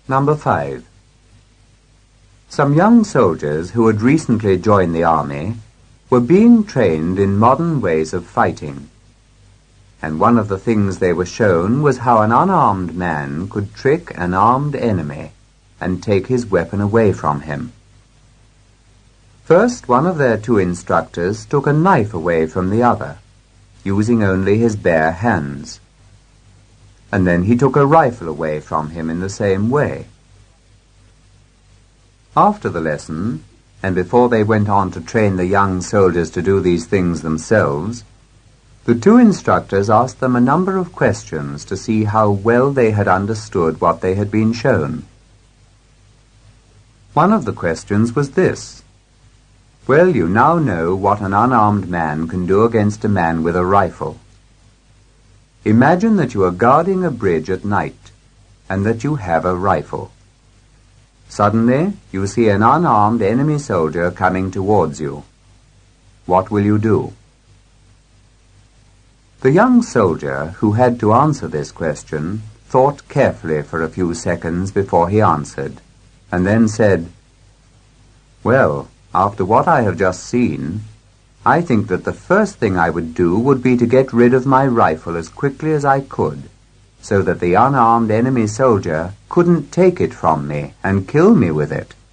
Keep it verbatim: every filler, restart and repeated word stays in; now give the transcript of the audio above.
Number five. Some young soldiers who had recently joined the army were being trained in modern ways of fighting, and one of the things they were shown was how an unarmed man could trick an armed enemy and take his weapon away from him. First, one of their two instructors took a knife away from the other, using only his bare hands. And then he took a rifle away from him in the same way. After the lesson, and before they went on to train the young soldiers to do these things themselves, the two instructors asked them a number of questions to see how well they had understood what they had been shown. One of the questions was this: "Well, you now know what an unarmed man can do against a man with a rifle. Imagine that you are guarding a bridge at night, and that you have a rifle. Suddenly, you see an unarmed enemy soldier coming towards you. What will you do?" The young soldier who had to answer this question thought carefully for a few seconds before he answered, and then said, "Well, after what I have just seen, I think that the first thing I would do would be to get rid of my rifle as quickly as I could, so that the unarmed enemy soldier couldn't take it from me and kill me with it."